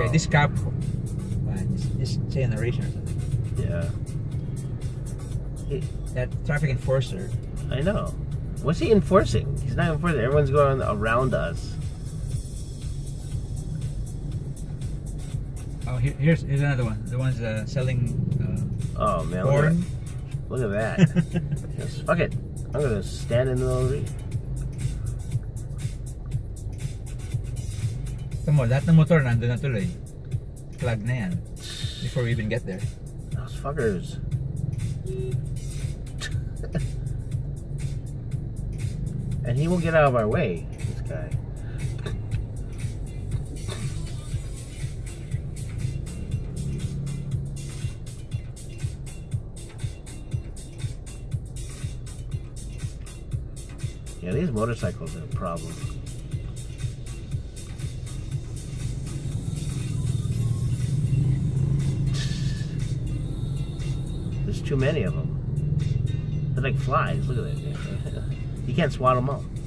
Like this cop, just say a narration or something. Yeah. That traffic enforcer. I know. What's he enforcing? He's not enforcing. Everyone's going around us. Oh, here's another one. The one's selling oh man, porn. Look at that. Yes, fuck it. I'm gonna stand in the middle of the street. Ito mo, lahat ng motor nandun na tuloy. Plug na yan. Before we even get there. Those fuckers. And he won't get out of our way, this guy. Yeah, these motorcycles are a problem. There's too many of them. They're like flies. Look at that. You can't swat them all.